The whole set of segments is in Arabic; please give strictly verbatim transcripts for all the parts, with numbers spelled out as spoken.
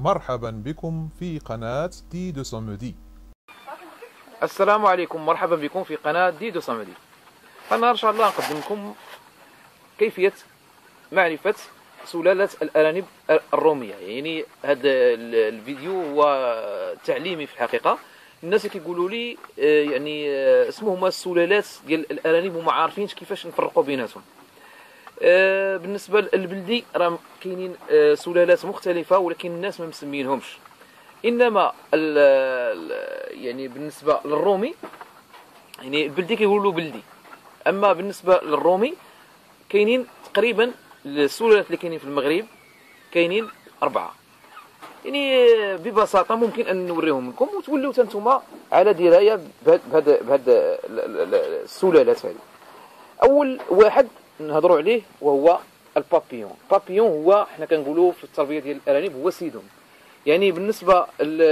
مرحبا بكم في قناة دي دو سومدي. السلام عليكم، مرحبا بكم في قناة دي دو سومدي. فالنهار إن شاء الله نقدم لكم كيفية معرفة سلالة الأرانب الرومية. يعني هذا الفيديو هو تعليمي في الحقيقة. الناس اللي كيقولوا لي يعني اسمهما السلالات ديال الأرانب وما عارفينش كيفاش نفرقوا بيناتهم. بالنسبة للبلدي راه كاينين سلالات مختلفة ولكن الناس ما مسمينهمش. انما ال يعني بالنسبة للرومي يعني البلدي كيقولوا بلدي، اما بالنسبة للرومي كاينين تقريبا السلالات اللي كاينين في المغرب كاينين أربعة. يعني ببساطة ممكن أن نوريهم لكم وتولوا نتوما على دراية بهذا بهذا السلالات هذه. أول واحد نهضروا عليه وهو البابيون. البابيون هو حنا كنقولوا في التربية ديال الأرانب هو سيدهم. يعني بالنسبة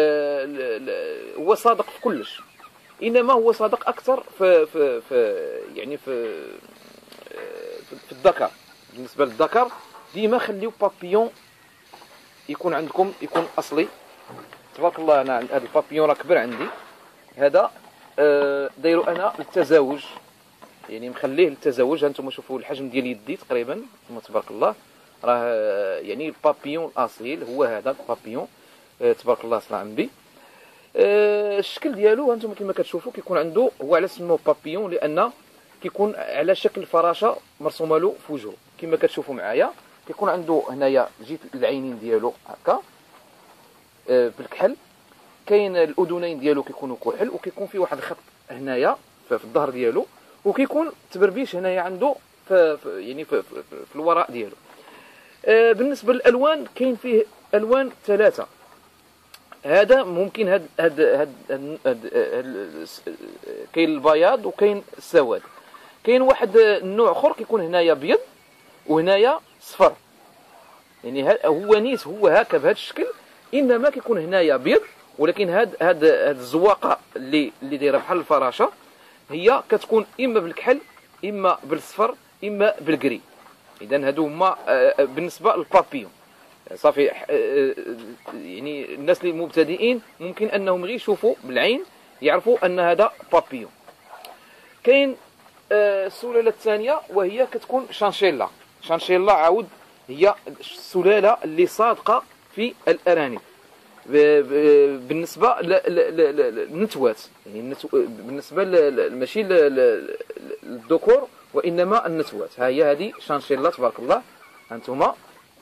هو صادق في كلش، إنما هو صادق أكثر في في في يعني في في الذكر. بالنسبة للذكر ديما خليو بابيون يكون عندكم يكون اصلي. تبارك الله انا هذا البابيون راه كبر عندي. هذا آه دايرو انا للتزاوج، يعني مخليه للتزاوج. هانتوما شوفوا الحجم ديال يدي تقريبا، تبارك الله راه يعني البابيون الاصيل هو هذا البابيون. آه تبارك الله صلى عمبي. آه الشكل ديالو هانتوما كما كتشوفوا كيكون عنده، هو على سموه بابيون لان كيكون على شكل فراشه مرسومه له في وجهه كما كتشوفوا معايا. كيكون عنده هنايا جهه العينين ديالو هكا آه بالكحل، كاين الاذنين ديالو كيكونوا كحل، وكيكون فيه واحد الخط هنايا في الظهر ديالو، وكيكون تبربيش هنايا عنده في يعني في, في, في, في الوراء ديالو. آه بالنسبه للالوان كاين فيه الوان ثلاثه. هذا ممكن هاد هاد هاد, هاد, هاد, هاد كاين البياض وكاين السواد. كاين واحد النوع اخر كيكون هنايا ابيض وهنايا صفر. يعني هو نيس هو هكا بهذا الشكل، انما كيكون هنايا ابيض، ولكن هاد هاد هاد الزواقه اللي اللي دايره بحال الفراشه هي كتكون اما بالكحل اما بالصفر اما بالكري. اذا هادو هما بالنسبه للبابيون. صافي يعني الناس اللي مبتدئين ممكن انهم غير يشوفوا بالعين يعرفوا ان هذا بابيون. كاين السلاله الثانيه وهي كتكون شانشيلا. شانشيلا عاود هي السلاله اللي صادقه في الارانب بالنسبه للنتوات. يعني بالنسبه ماشي للذكور وانما النتوات. ها هي هذه شانشيلا تبارك الله. هانتوما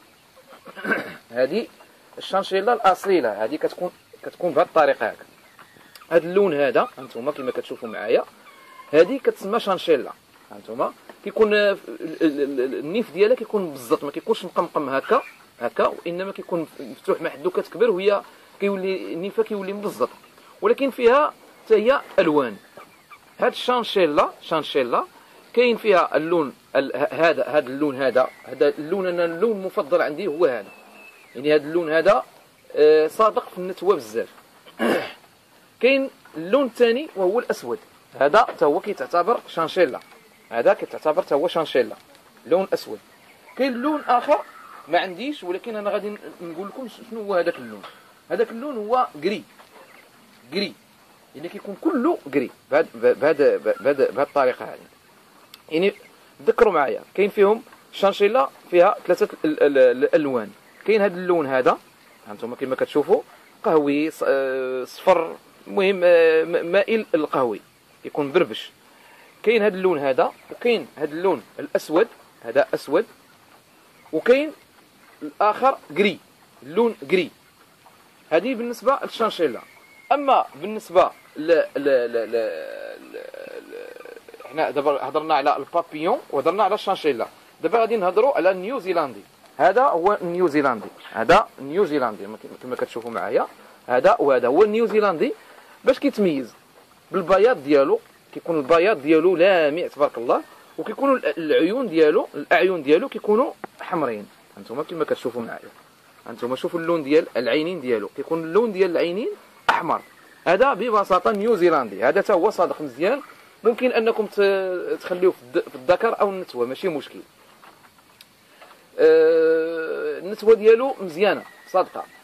هذه الشانشيلا الاصيله، هذه كتكون كتكون بهذه الطريقه هكا. هذا اللون هذا هانتوما كما كتشوفوا معايا هذه كتسمى شانشيلا. هانتوما كيكون النيف ديالها كيكون بالزط، ما كيكونش مقمقم هكا هكا، وانما كيكون مفتوح مع حدو كتكبر وهي كيولي النيفه كيولي مبزط، ولكن فيها حتى هي الوان. هاد الشانشيلا شانشيلا كاين فيها اللون هذا هذا اللون هذا هذا اللون انا اللون المفضل عندي هو هذا. يعني هذا اللون هذا صادق في النتوه بزاف. كاين اللون الثاني وهو الاسود. هذا حتى هو كيتعتبر شانشيلا. هذا كيتعتبر حتى هو شانشيلا لون اسود. كاين لون اخر ما عنديش، ولكن انا غادي نقول لكم شنو هو هذاك اللون. هذاك اللون هو كري كري، يعني كيكون كله كري بهذا بهذا بهذا الطريقه هذه. يعني تذكروا معايا كاين فيهم شانشيلا فيها ثلاثه الالوان. كاين هذا اللون هذا هانتوما كما كتشوفوا قهوي صفر، المهم مائل القهوي يكون بربش. كاين هذا اللون هذا، وكاين هذا اللون الاسود هذا اسود، وكاين الاخر كري اللون كري. هذه بالنسبه للشانشيلا. اما بالنسبه ل ل ل ل احنا دابا هضرنا على البابيون وهضرنا على الشانشيلا، دابا غادي نهضروا على النيوزيلندي. هذا هو النيوزيلندي. هذا النيوزيلندي كما كتشوفوا معايا. هذا وهذا هو النيوزيلندي. باش كيتميز بالبياض ديالو، كيكون البياض ديالو لامع تبارك الله، وكيكونوا العيون ديالو الاعين ديالو كيكونوا حمرين. هانتوما كما كتشوفوا معايا، هانتوما شوفوا اللون ديال العينين ديالو كيكون اللون ديال العينين احمر. هذا ببساطه نيوزيلندي. هذا حتى هو صادق مزيان، ممكن انكم تخليوه في الذكر او النتوه ماشي مشكل. النتوه ديالو مزيانه صادقه.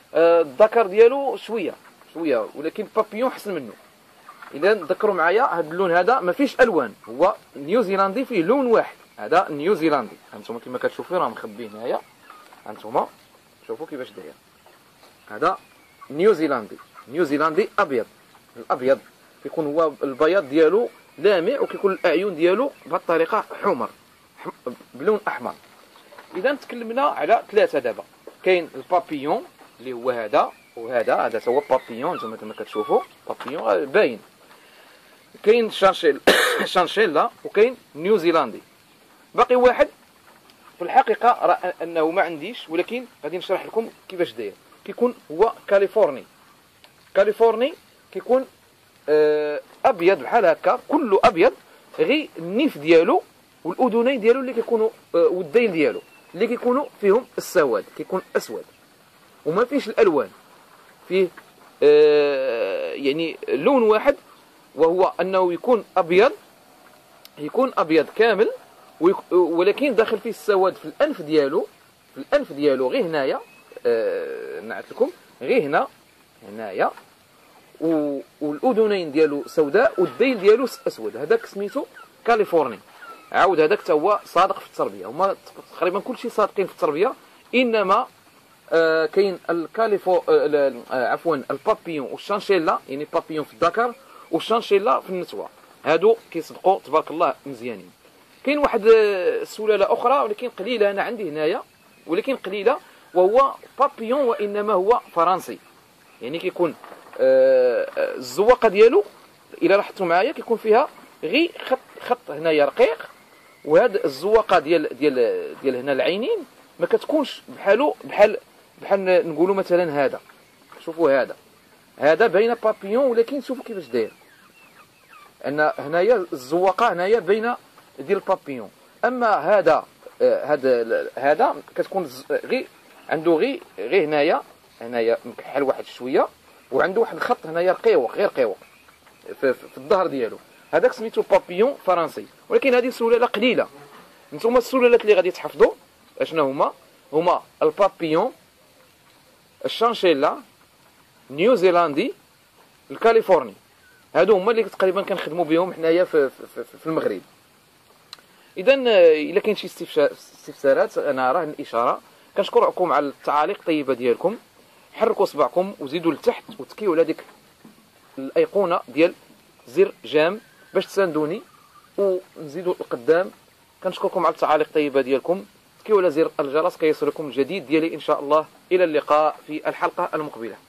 آه، الذكر ديالو شويه شويه، ولكن بابيون حسن منه. اذا تذكروا معايا هذا اللون هذا ما فيش الوان، هو نيوزيلندي فيه لون واحد، هذا نيوزيلندي. هانتوما كما كتشوفوا راه مخبي هنايا، هانتوما شوفوا كيفاش داير. هذا نيوزيلندي، نيوزيلندي ابيض. الابيض كيكون هو البياض ديالو لامع، وكيكون الاعين ديالو بهذه الطريقه حمر بلون احمر. اذا تكلمنا على ثلاثه دابا. كاين البابيون اللي هو هذا، وهذا هذا هو بابيون نتوما كما كتشوفوا بابيون باين. كاين شانشيل شانشيلا، وكاين نيوزيلندي. باقي واحد في الحقيقه راه انه ما عنديش، ولكن غادي نشرح لكم كيفاش داير. كيكون هو كاليفورني. كاليفورني كيكون آه ابيض بحال هكا، كله ابيض، غير النيف ديالو والاذنين ديالو اللي كيكونوا آه والديل ديالو اللي كيكونوا فيهم السواد، كيكون اسود وما فيش الالوان، فيه آه يعني لون واحد، وهو انه يكون ابيض، يكون ابيض كامل، ولكن داخل فيه السواد في الانف ديالو، في الانف ديالو غير هنايا آه نعت لكم غير هنا هنايا، والاذنين ديالو سوداء والديل ديالو اسود. هذاك سميتو كاليفورني. عاود هذاك حتى هو صادق في التربيه، هما تقريبا كلشي صادقين في التربيه، انما آه كاين الكاليفو آه عفوا البابيون والشانشيلا، يعني بابيون في الذكر والشانشيلا في النتوه، هادو كيصدقوا تبارك الله مزيانين. كاين واحد السلاله اخرى ولكن قليله انا عندي هنايا، ولكن قليله، وهو بابيون وانما هو فرنسي. يعني كيكون آه الزواقه ديالو الى لاحظتوا معايا كيكون فيها غير خط خط هنايا رقيق، وهاد الزواقه ديال ديال ديال هنا العينين ما كتكونش بحالو بحال بحال نقولوا مثلا هذا. شوفوا هذا هذا باينه بابيون، ولكن شوفوا كيفاش داير، ان هنايا الزواقه هنايا باينه ديال البابيون. اما هذا هذا هذا كتكون غير عنده غير غير هنايا هنايا مكحل واحد شويه، وعنده واحد الخط هنايا رقيق غير رقيق في, في, في الظهر ديالو. هذاك سميتو بابيون فرنسي. ولكن هذه سلاله قليله. نتوما السلالات اللي غادي تحفظوا اشنا هما هما البابيون، الشانشيلا، نيوزيلندي، الكاليفورني. هادو هما اللي تقريبا كنخدموا بهم حنايا في, في, في المغرب. اذا الا كاين شي استفسارات انا راه الاشاره. كنشكركم على التعاليق الطيبه ديالكم. حركوا صبعكم وزيدوا لتحت وتكيوا على ديك الايقونه ديال زر جام باش تساندوني ونزيدوا لقدام. كنشكركم على التعاليق الطيبه ديالكم. تكيوا على زر الجرس كيصلكم الجديد ديالي ان شاء الله. الى اللقاء في الحلقه المقبله.